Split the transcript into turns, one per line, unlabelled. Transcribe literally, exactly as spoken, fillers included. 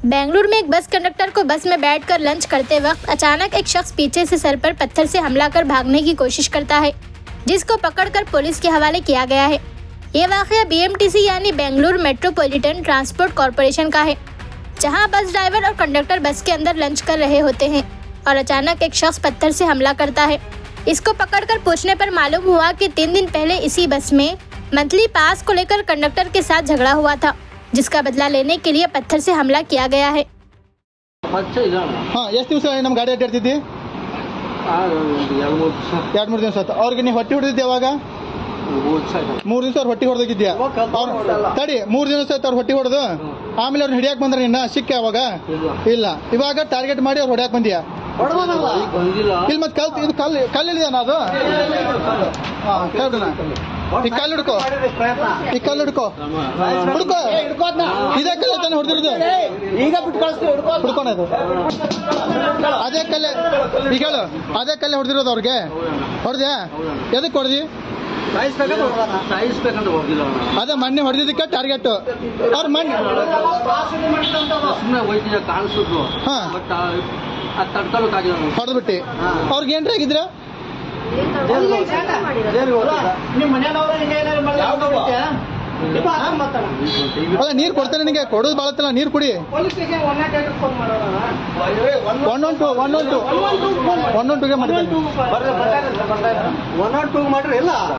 बेंगलुरु में एक bus conductor को बस में बैठकर लंच करते वक्त अचानक एक शख्स पीछे से सर पर पत्थर से हमला कर भागने की कोशिश करता है, जिसको पकड़कर पुलिस के हवाले किया गया है। ये वाक़या बी एम टी सी यानी बेंगलुरु मेट्रोपॉलिटन ट्रांसपोर्ट कॉरपोरेशन का है, जहां बस ड्राइवर और कंडक्टर बस के अंदर लंच कर रहे होते हैं और अचानक एक शख्स पत्थर से हमला करता है। इसको पकड़कर पूछने पर मालूम हुआ कि तीन दिन पहले इसी बस में मंथली पास को लेकर कंडक्टर के साथ झगड़ा हुआ था, जिसका बदला लेने के लिए पत्थर से हमला किया गया है।
हाँ, ಎಷ್ಟು ದಿವಸ ನಮ್ಮ ಗಾಡಿ ಅಡ್ಡಾಡ್ತಿದ್ದಿ? ಎರಡು ಮೂರು ದಿವಸ ಆಯ್ತು. ಅವ್ರಿಗೆ ನೀವು ಹೊಟ್ಟೆ ಹೊಡೆದಿದ್ದೆ ಯಾವಾಗ? ಮೂರು ದಿವಸ ಅವ್ರು ಹೊಟ್ಟೆ ಹೊಡೆದಿದ್ಯಾ? ತಡಿ, ಮೂರು ದಿವಸ ಆಯ್ತು ಅವ್ರು ಹೊಟ್ಟೆ ಹೊಡೆದು ಆಮೇಲೆ ಅವ್ರನ್ನ ಹಿಡಿಯಾಕ ಬಂದ್ರೆ ನಿನ್ನ ಸಿಕ್ಕ ಯಾವಾಗ? ಇಲ್ಲ, ಇವಾಗ ಟಾರ್ಗೆಟ್ ಮಾಡಿ ಅವ್ರು ಹೊಡ್ಯಾಕ ಬಂದಿಯಾ? ಇಲ್ಲಿ ಮತ್ತೆ ಕಲ್ ಇದು ಕಲ್ಲು ಕಲ್ಲಿದೆಯಾ? ಅದು ಈ ಕಲ್ಲು ಹಿಡ್ಕೋ, ಈ ಕಲ್ಲು ಹಿಡ್ಕೋ ಹುಡ್ಕೋ, ಇದೇ ಕಲ್ಲೆ ತಾನೆ ಹೊಡೆದಿರೋದು? ಈಗ ಹಿಡ್ಕೊಳೋದು ಅದೇ ಕಲ್ಲೆ, ಈಗ ಹೇಳು, ಅದೇ ಕಲ್ಲೆ ಹೊಡೆದಿರೋದು ಅವ್ರಿಗೆ? ಹೊಡೆದ್ಯಾ? ಎದಕ್ಕೆ ಹೊಡೆದಿ? ಅದೇ ಮೊನ್ನೆ ಹೊಡೆದಿದ್ದಕ್ಕೆ ಟಾರ್ಗೆಟ್ ಅವ್ರ ಮೊನ್ನೆ ಹೊಡೆದ್ಬಿಟ್ಟು ಅವ್ರಿಗೆ ಏನ್ರಿ ಆಗಿದ್ರ? ಅಲ್ಲ, ನೀರ್ ಕೊಡ್ತೇನೆ ನಿನಗೆ, ಕೊಡೋದು ಬಾಳತ್ತಲ್ಲ, ನೀರ್ ಕುಡಿ. One one two one one two one one ಟೂಗೆ ಮಾಡಿ ಒನ್ ಒನ್ ಟೂ ಮಾಡ್ರಿ ಇಲ್ಲ.